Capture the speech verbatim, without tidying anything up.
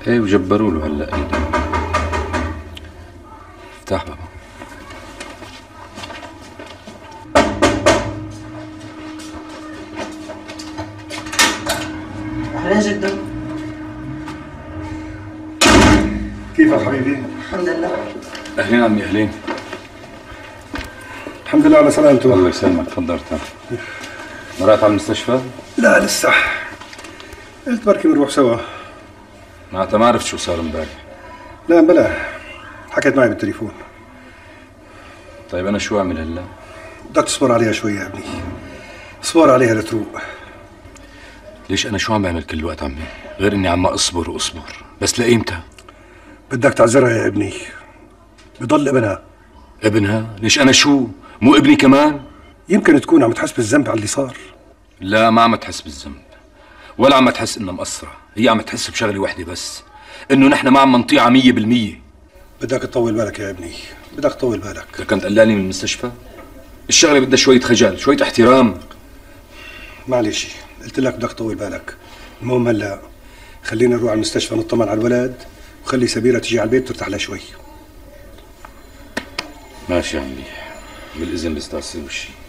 ايه وجبروا له هلا ايده. افتح بابا. اهلا جدو. كيفك حبيبي؟ الحمد لله. اهلين عمي اهلين. الحمد لله على سلامته. الله يسلمك. تفضل تعال. مرقت على المستشفى؟ لا لسه، قلت بركي بنروح سوا. معناتها ما عرفت شو صار امبارح. لا بلا، حكيت معي بالتليفون. طيب انا شو اعمل هلا؟ بدك تصبر عليها شوي يا ابني، اصبر عليها لتروق. ليش انا شو عم بعمل كل وقت عمي؟ غير اني عم اصبر واصبر، بس لايمتى؟ بدك تعذرها يا ابني، بضل ابنها. ابنها؟ ليش انا شو؟ مو ابني كمان؟ يمكن تكون عم تحس بالذنب على اللي صار. لا ما عم تحس بالذنب، ولا عم تحس انها مقصرة، هي عم تحس بشغلة وحدة بس، انه نحن ما عم نطيعها مية بالمية. بدك تطول بالك يا ابني، بدك تطول بالك. لكن تقلعني من المستشفى؟ الشغلة بدها شوية خجل، شوية احترام. معلش، قلت لك بدك تطول بالك. المهم هلا خلينا نروح على المستشفى نطمن على الولد، وخلي سميرة تيجي على البيت ترتاح لها شوي. ماشي يا عمي، بالاذن الاستاذ سوي شيء.